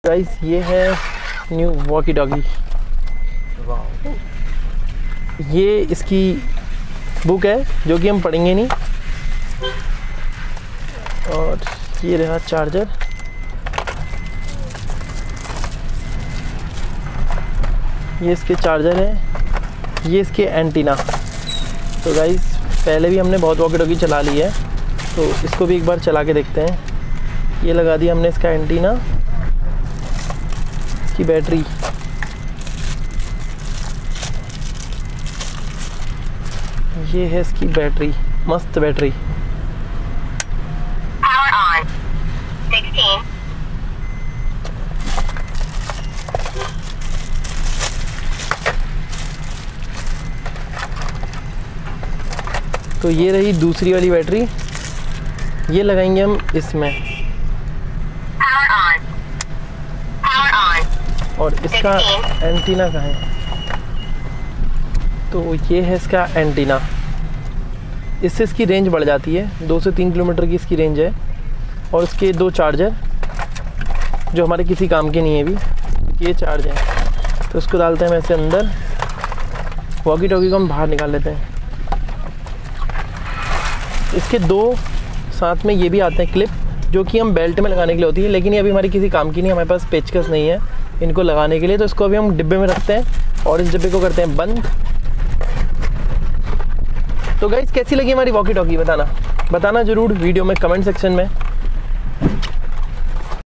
Guys ये है new walkie talkie. ये इसकी बुक है जो कि हम पढ़ेंगे नहीं। और ये रहा चार्जर। ये इसके चार्जर है, ये इसके एंटीना। तो गाइस पहले भी हमने बहुत वॉकी टॉकी चला ली है, तो इसको भी एक बार चला के देखते हैं। ये लगा दिया हमने इसका एंटीना की बैटरी। ये है इसकी बैटरी, मस्त बैटरी। Power on. 16. तो ये रही दूसरी वाली बैटरी, ये लगाएंगे हम इसमें। Power on. Power on. और इसका एंटीना कहाँ है? तो ये है इसका एंटीना। इससे इसकी रेंज बढ़ जाती है, 2 से 3 किलोमीटर की इसकी रेंज है। और इसके 2 चार्जर जो हमारे किसी काम के नहीं है अभी, ये चार्ज है। तो इसको डालते हैं वैसे अंदर, वॉकी टॉकी को हम बाहर निकाल लेते हैं। इसके 2 साथ में ये भी आते हैं क्लिप, जो कि हम बेल्ट में लगाने के लिए होती है, लेकिन ये अभी हमारी किसी काम की नहीं है, हमारे पास पेचकस नहीं है इनको लगाने के लिए। तो इसको अभी हम डिब्बे में रखते हैं और इस डिब्बे को करते हैं बंद। तो गाइस कैसी लगी हमारी वॉकी टॉकी बताना ज़रूर वीडियो में कमेंट सेक्शन में।